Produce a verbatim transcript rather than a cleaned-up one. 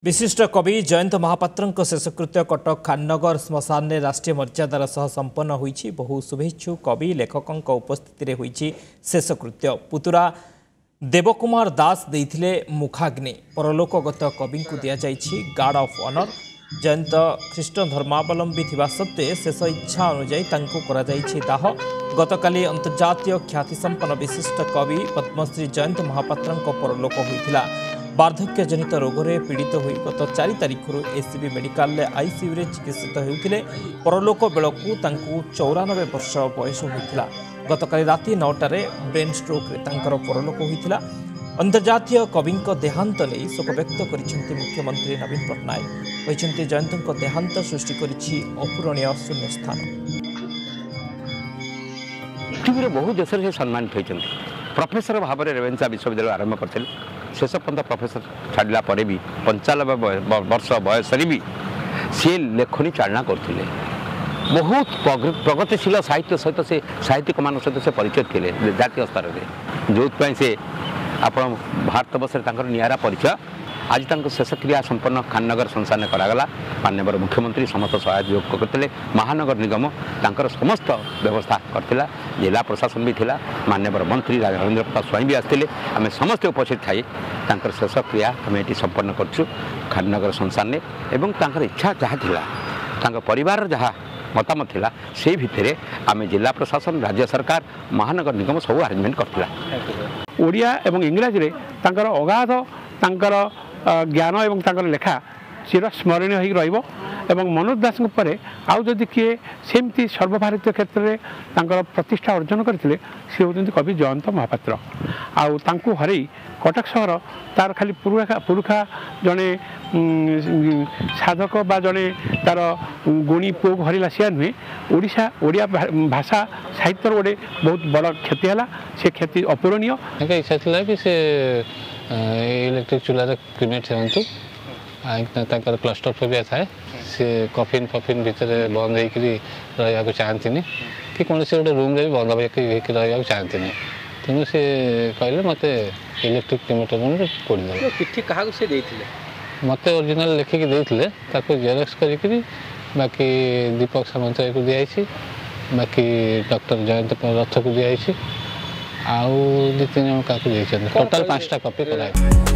विशिष्ट कवि जयंत महापात्र शेषकृत्य कटक खाननगर श्मशान में राष्ट्रीय मर्यादार सह संपन्न होईछि। बहु शुभेच्छु कवि लेखकों उपस्थिति में होईछि शेषकृत्य। पुतुरा देवकुमार दास देइथिले मुखाग्नि। परलोकगत कवि को दि जाइछि गार्ड ऑफ ऑनर। जयंत ख्रीष्ट धर्मावलंबी थिबा सत्वे शेष इच्छा अनुଯାयी तांको करा जाइछि दाह। गतकाली अंतर्जातीय ख्यातिसंपन्न विशिष्ट कवि पद्मश्री जयंत महापात्र परलोक होइथिला। वार्धक्य जनित रोग में पीड़ित हो गत चार तारीख एससीबी मेडिकल आईसीयू चिकित्सित होते परलोक बेलू चौरानबे वर्ष बयस होता। गतकाली राति नौटार ब्रेन स्ट्रोक परलोक होता। अंतर्जातीय कवि देहांत नहीं शोक व्यक्त कर मुख्यमंत्री नवीन पट्टनायक कहते जयंत देहांत सृष्टि कर अपूरणीय शून्य स्थान। पृथ्वी बहुत देश से सम्मानित होती प्रोफेसर भाव में रेवेन्सा विश्वविद्यालय आरंभ करते शेष पर्यंत प्रोफेसर छाड़ा पर भी पंचानबे वर्ष बयस भी सी लेखनी चालना करते बहुत प्रगतिशील साहित्य सहित से साहित्यिक मान सहित से परिचय थे जातीय स्तर में जो से आप भारत वर्ष निरा परिचय आज तक शेषक्रिया संपन्न खाननगर श्मशान करागला। माननीय मुख्यमंत्री समस्त सहयोग करते महानगर निगम तांकर समस्त व्यवस्था करथिला। जिला प्रशासन भी थिला। माननीय मंत्री राजेंद्र प्रताप स्वाई भी आसते आम समस्त उपस्थित थाई तांकर शेषक्रिया आम ये संपन्न कर खाननगर श्मशान में एवं तांकर इच्छा जहाँ थिला तांकर परिवार जहाँ मतामत थिला से भितर आम जिला प्रशासन राज्य सरकार महानगर निगम सब आरेंजमेंट करथिला। ओडिया एवं इंग्राजी रे तांकर अगाध तांकर ज्ञान एवं तांकर लेखा चिरस्मरणीय हो रहिबो एवं मनोज दास पर आउ जदि किए सेमती सर्वभारतीय क्षेत्र में तांकर प्रतिष्ठा अर्जन करते सी होती कवि जयंत महापात्र। आउ तांको हरई कटक सहर तार खाली पुरुखा पुरुखा जड़े साधक बा जड़े तार गुणी पुओ हरला सी नुहे ओडिशा ओडिया भाषा साहित्य गोटे बहुत बड़ क्षति है। से क्षति अपूरणीय। इच्छा था कि से इलेक्ट्रिक चूल्हा क्रिमेट होतु तांकर क्लस्ट्रोफोबिया थाए से कफिन फफिन भितर बंद होकर रहा चाहती कि कौन से गोटे रूम भी बंद होकर रहा चाहती तेणु से कहले मत इलेक्ट्रिक क्रिमेटर पोड़े चिट्ठी क्या मत ओरिजिनल लिखिकी देते जेरक्स करी बाकी दीपक सामंत को दिखाई बाकी डॉक्टर जयंत रथ को दिखाई आउ दी तीन जन क्या टोटाल पांचटा कॉपी कराई।